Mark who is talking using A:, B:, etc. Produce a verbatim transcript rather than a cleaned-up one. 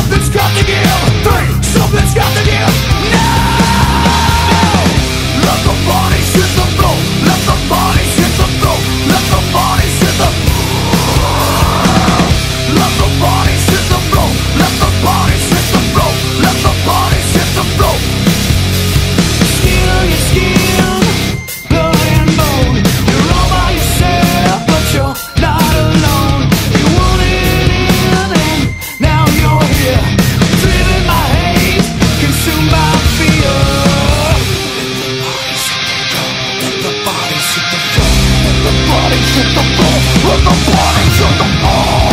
A: Something's got to give. Three. Something's got to give. Now. Let the bodies hit the floor. Let the bodies hit the floor. Let the bodies hit the floor. Let the bodies hit the floor. Let the bodies hit the floor. Let the bodies hit the floor. Skin on your skin, blood and bone. You're all by yourself, but you're not alone. You wanted in and now you're here. Driven by hate, consumed by fear. Let the bodies hit the floor. Let the bodies hit the floor. Let the bodies hit the floor. Let the bodies hit the floor.